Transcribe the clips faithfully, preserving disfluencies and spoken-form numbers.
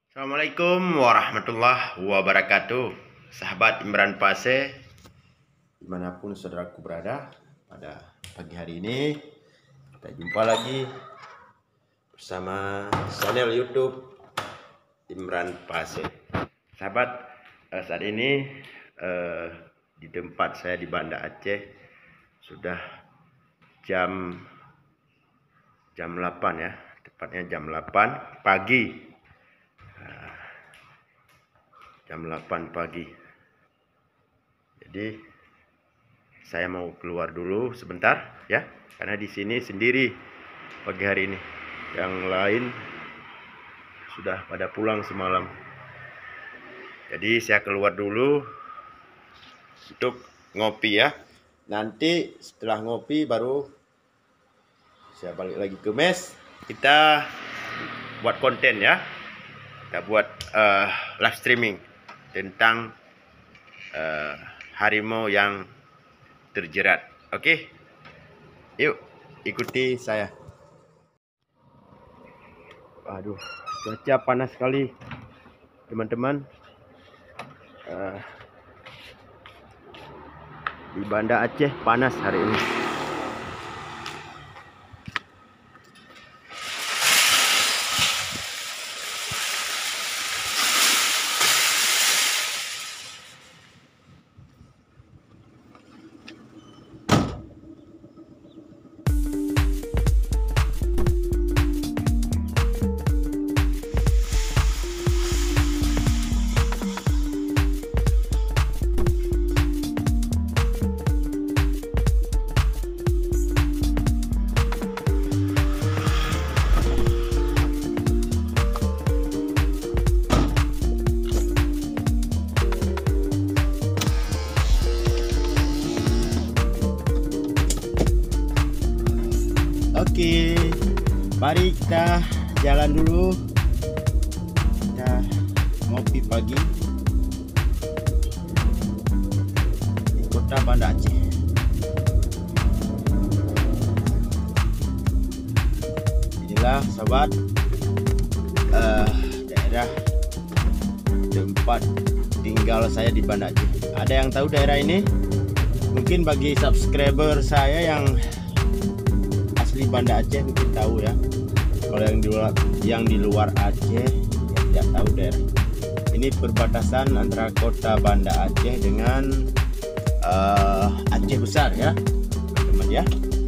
Assalamualaikum warahmatullahi wabarakatuh. Sahabat Imran Pase, dimanapun saudaraku berada, pada pagi hari ini kita jumpa lagi bersama channel YouTube Imran Pase. Sahabat, saat ini eh, di tempat saya di Banda Aceh sudah jam jam delapan ya, tepatnya jam delapan pagi. Jam delapan pagi. Jadi saya mau keluar dulu sebentar ya, karena di sini sendiri pagi hari ini. Yang lain sudah pada pulang semalam. Jadi saya keluar dulu untuk ngopi ya. Nanti setelah ngopi baru saya balik lagi ke mes. Kita buat konten ya. Kita buat uh, live streaming tentang uh, harimau yang terjerat. Oke, yuk ikuti saya. Aduh, cuaca panas sekali teman-teman. Uh, di Banda Aceh panas hari ini. Oke, mari kita jalan dulu. Kita ngopi pagi di kota Banda Aceh. Inilah sobat, uh, daerah tempat tinggal saya di Banda Aceh. Ada yang tahu daerah ini? Mungkin bagi subscriber saya yang di Banda Aceh mungkin tahu ya. Kalau yang di luar yang di luar Aceh ya, tidak tahu daerah. Ini perbatasan antara kota Banda Aceh dengan uh, Aceh besar ya, teman-teman ya.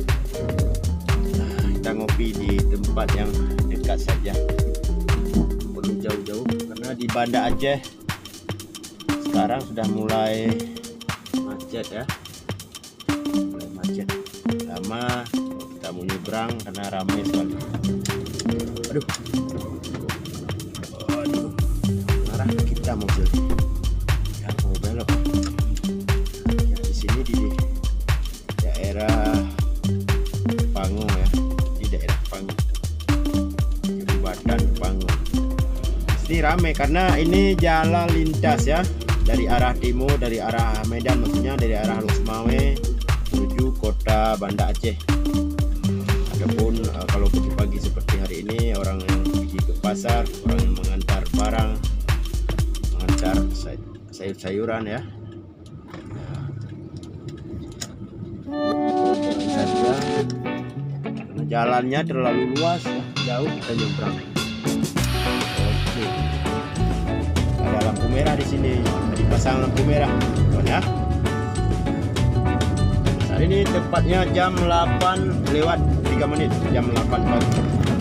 Nah, kita ngopi di tempat yang dekat saja, perlu jauh-jauh, karena di Banda Aceh sekarang sudah mulai macet ya, mulai macet lama. Kita mau nyebrang karena ramai sekali. Aduh, aduh, marah kita mobil. Ya mau belok. Ya, di sini di daerah Panggung ya, di daerah Panggung, Jembatan Panggung. Ini ramai karena ini jalan lintas ya, dari arah timur, dari arah Medan, maksudnya dari arah Lusmawe menuju kota Banda Aceh. Adapun uh, kalau pagi-pagi seperti hari ini, orang yang pergi ke pasar, orang yang mengantar barang, mengantar sayur-sayuran ya. Karena jalannya terlalu luas, jauh kita nyebrang. Oke. Ada lampu merah di sini, dipasang lampu merah, ya. Saat ini tepatnya jam delapan lewat tiga menit, jam delapan pagi.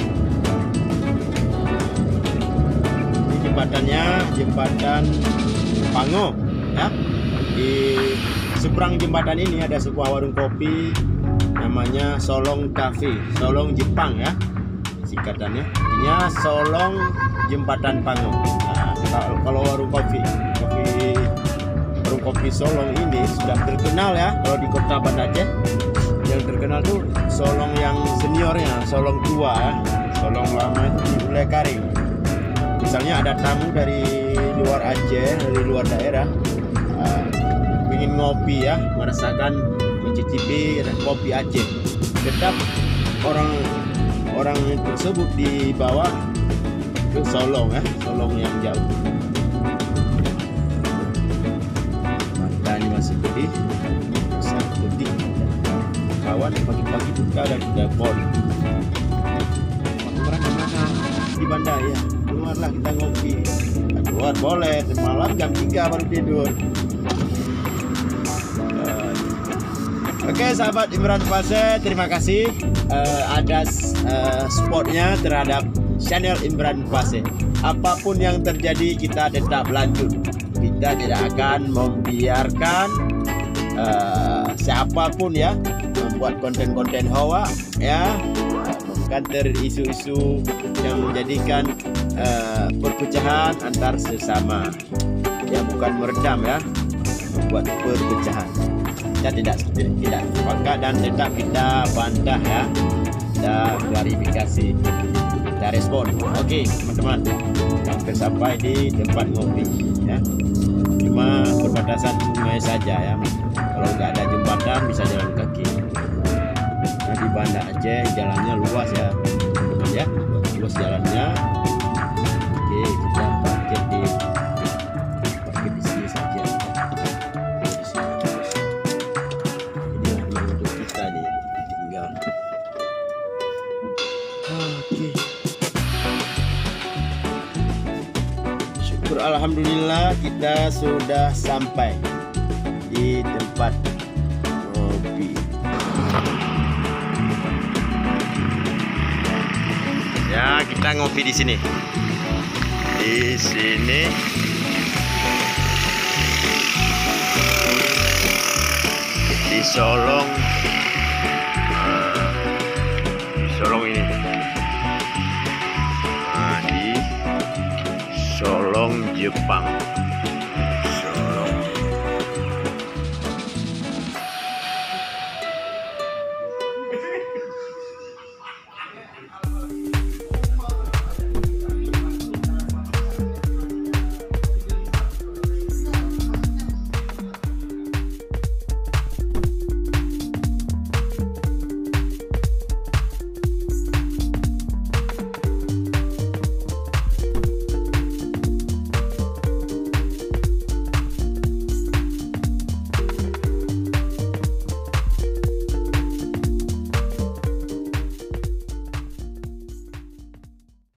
Ini jembatannya jembatan Pango ya. Di seberang jembatan ini ada sebuah warung kopi namanya Solong Cafe, Solong Jepang ya singkatannya. Ini Solong Jembatan Pango. Nah, kalau warung kopi kopi warung kopi Solong ini sudah terkenal ya kalau di kota Banda Aceh. Yang terkenal tuh Solong yang seniornya, Solong tua ya. Solong lama itu di Ulai Karing. Misalnya ada tamu dari luar Aceh, dari luar daerah, uh, ingin ngopi ya, merasakan, mencicipi kopi Aceh, tetap orang orang tersebut dibawa ke Solong ya, Solong yang jauh. Matanya masih putih, sangat putih. Kawan pagi-pagi buka dan sudah pon. Orang kemana? Di Banda ya. Keluarlah kita ngopi. Nah, keluar boleh. Malam jam tiga baru tidur. Uh, Oke okay, sahabat Imran Fase, terima kasih uh, atas uh, supportnya terhadap channel Imran Fase. Apapun yang terjadi kita tetap lanjut. Kita tidak akan membiarkan uh, siapapun ya membuat konten-konten hawa ya, mengkanter isu-isu yang menjadikan uh, perpecahan antar sesama ya, bukan meredam ya, membuat perpecahan. Kita tidak tidak sepakat dan tetap kita bantah ya, kita klarifikasi, kita respon. Oke teman-teman, hampir sampai di tempat ngopi ya, cuma perbatasan sungai saja ya. Kalau nggak ada jembatan bisa jalan kaki. Nah, di Banda Aceh jalannya luas ya teman ya, luas jalannya. Oke, kita parkir di parkir di sini saja. Di sini terus. Ini adalah untuk kita nih tinggal. Oke. Syukur alhamdulillah kita sudah sampai di tempat ngopi. Ya, kita ngopi di sini. Di sini. Di Solong. Uh, di Solong ini. Nah, di Solong Jepang.